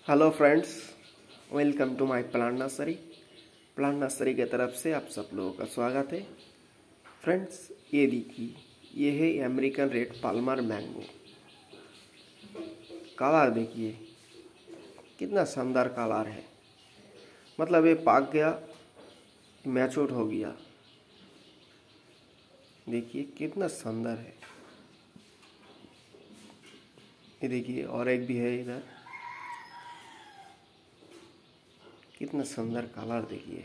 Hello friends, welcome to my plant nursery. Plant nursery की तरफ से आप सब लोगों का स्वागत है। फ्रेंड्स, ये देखिए, ये है American red Palmer mango. Colour देखिए कितना शानदार कलर है। मतलब ये पाक गया, मैच्योर हो गया। देखिए कितना शानदार है। ये देखिए और एक भी है इधर। कितना सुंदर कलर देखिए।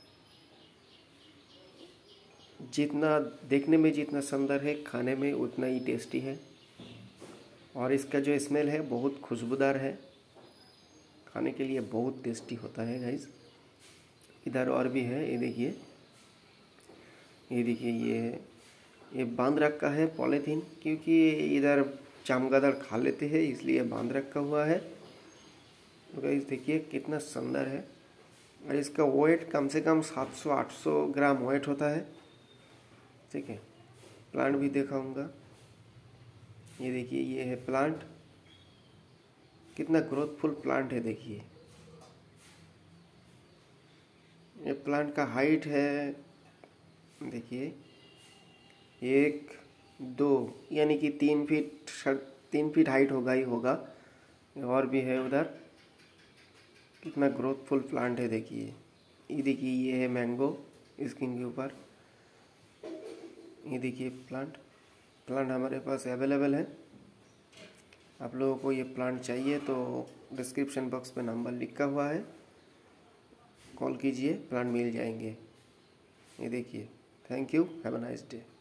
जितना देखने में जितना सुंदर है, खाने में उतना ही टेस्टी है। और इसका जो स्मेल है बहुत खुशबूदार है, खाने के लिए बहुत टेस्टी होता है गाइस। इधर और भी है, ये देखिए। ये देखिए, ये बांध रखा है पॉलीथीन, क्योंकि इधर चमगादड़ खा लेते हैं, इसलिए बांध रखा हुआ है। तो गाइस देखिए कितना सुंदर है। और इसका वेट कम से कम 700-800 ग्राम वेट होता है। ठीक है, प्लांट भी दिखाऊंगा। ये देखिए, ये है प्लांट। कितना ग्रोथफुल प्लांट है देखिए। ये प्लांट का हाइट है, देखिए 1-2 यानी कि 3 फीट हाइट होगा ही होगा। और भी है उधर। कितना ग्रोथफुल प्लांट है देखिए। ये देखिए, ये है मैंगो स्किन के ऊपर। ये देखिए प्लांट हमारे पास अवेलेबल है। आप लोगों को ये प्लांट चाहिए तो डिस्क्रिप्शन बॉक्स में नंबर लिखा हुआ है, कॉल कीजिए, प्लांट मिल जाएंगे। ये देखिए। Thank you, have a nice day.